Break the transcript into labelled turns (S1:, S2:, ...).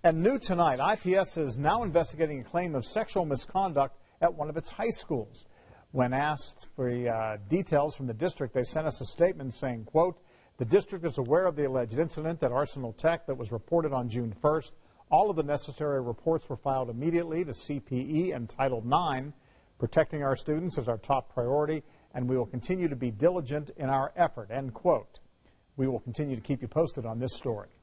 S1: And new tonight, IPS is now investigating a claim of sexual misconduct at one of its high schools. When asked for details from the district, they sent us a statement saying, quote, "The district is aware of the alleged incident at Arsenal Tech that was reported on June 1st. All of the necessary reports were filed immediately to CPE and Title IX. Protecting our students is our top priority, and we will continue to be diligent in our effort," end quote. We will continue to keep you posted on this story.